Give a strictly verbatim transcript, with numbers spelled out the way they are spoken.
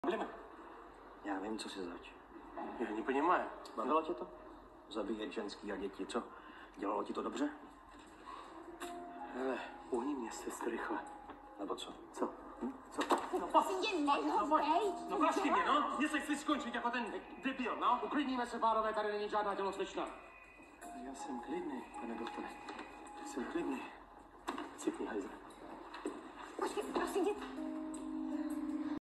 Problema. Já vím, co si zač. Já не понимаю. Bavilo tě to? Zabíjet ženský a děti, co? Dělalo ti to dobře? Hele, uhni mě, sestro, rychle. Nebo co? Co? Hm? Co? No prosím tě, nech ho bejt. No prašky mě, no! Mě se chci skončit jako ten debil, no! Uklidníme se, pánové, tady není žádná tělocvična. Já jsem klidný, pane doktore. Jsem klidný. Cipni, hajzle. Počkej, prosím tě,